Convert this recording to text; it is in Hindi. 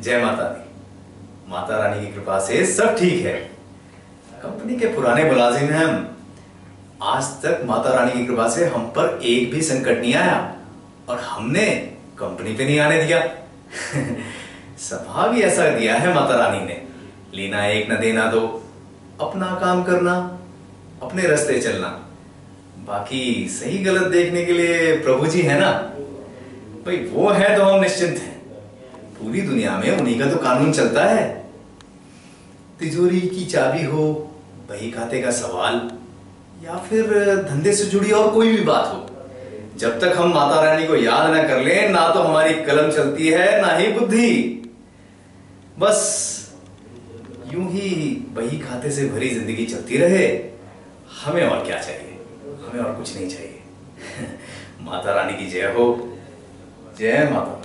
जय माता दी। माता रानी की कृपा से सब ठीक है। कंपनी के पुराने मुलाजिम हैं हम। आज तक माता रानी की कृपा से हम पर एक भी संकट नहीं आया और हमने कंपनी पे नहीं आने दिया। स्वभाव ही ऐसा दिया है माता रानी ने, लेना एक न देना दो, अपना काम करना, अपने रास्ते चलना, बाकी सही गलत देखने के लिए प्रभु जी है ना। भाई वो है तो हम निश्चिंत हैं। पूरी दुनिया में उन्हीं का तो कानून चलता है। तिजोरी की चाबी हो, बही खाते का सवाल, या फिर धंधे से जुड़ी और कोई भी बात हो, जब तक हम माता रानी को याद ना कर लें, ना तो हमारी कलम चलती है ना ही बुद्धि। बस यूं ही बही खाते से भरी जिंदगी चलती रहे, हमें और क्या चाहिए, हमें और कुछ नहीं चाहिए। माता रानी की जय हो। जय माता।